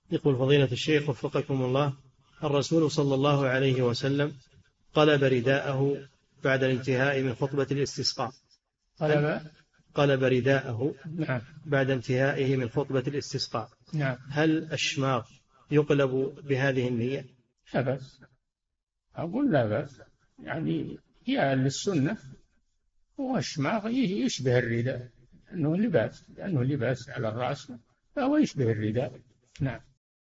يقول فضيلة الشيخ وفقكم الله، الرسول صلى الله عليه وسلم قلب رداءه بعد الانتهاء من خطبة الاستسقاء. قلب رداءه نعم. بعد انتهائه من خطبة الاستسقاء. نعم. هل الشماغ يقلب بهذه النية؟ لا بأس، أقول لا بأس، يعني هي للسنة، والشماغ يشبه الرداء، لأنه لباس على الرأس فهو يشبه الرداء. نعم.